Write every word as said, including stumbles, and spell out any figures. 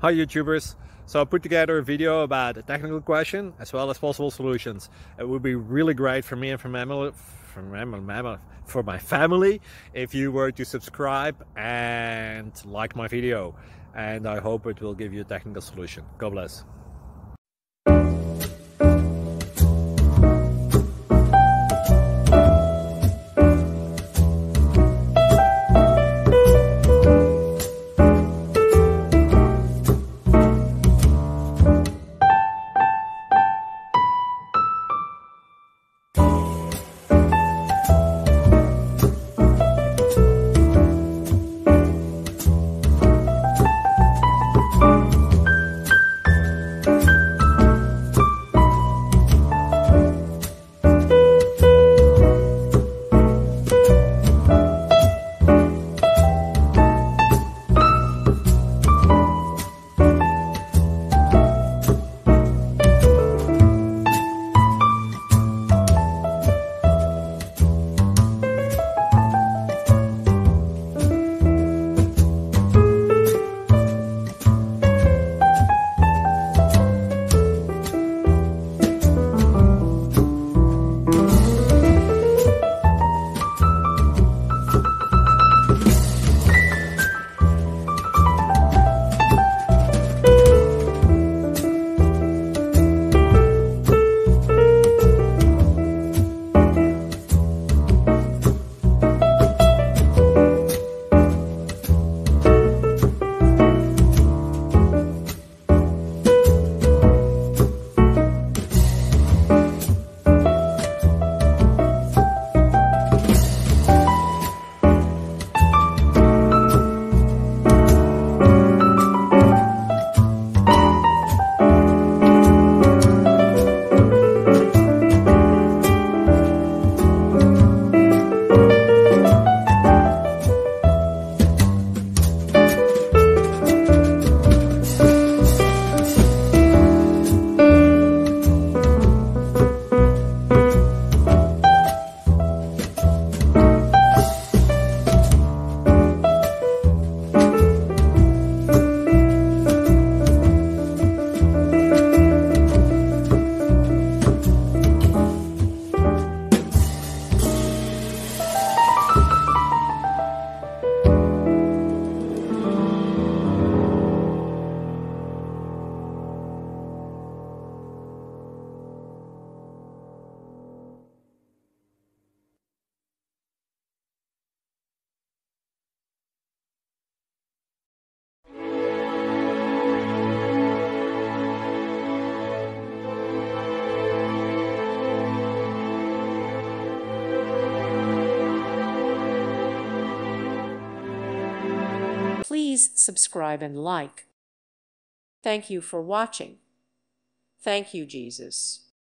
Hi YouTubers! So I put together a video about a technical question as well as possible solutions. It would be really great for me and for, mammal, for, mammal, mammal, for my family if you were to subscribe and like my video. And I hope it will give you a technical solution. God bless. Please subscribe and like. Thank you for watching. Thank you, Jesus.